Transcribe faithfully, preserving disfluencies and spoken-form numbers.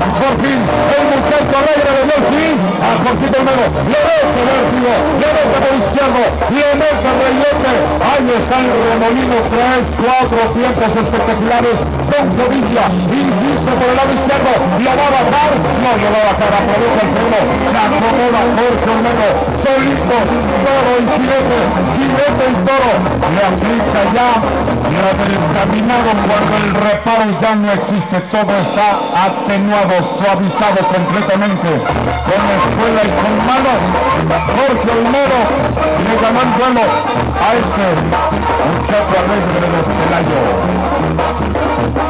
Por fin, el muchacho alegre le dio el sí a Jorgito Olmedo. Le deja vértigo, le deja por izquierdo, le deja reyete. Ahí está el remolino, tres, cuatro tiempos espectaculares. Don Codilla insiste por el lado izquierdo, lo va a bajar, no lo va a bajar, aprovecha el segundo, se acomoda Jorge Olmedo, solito, toro y chilete, chilete y toro, le aplica ya la del caminado cuando el reparo ya no existe, todo está atenuado, suavizado completamente, con escuela y con mano. Jorge Olmedo le ganó el duelo a este muchacho alegre de los Pelayo.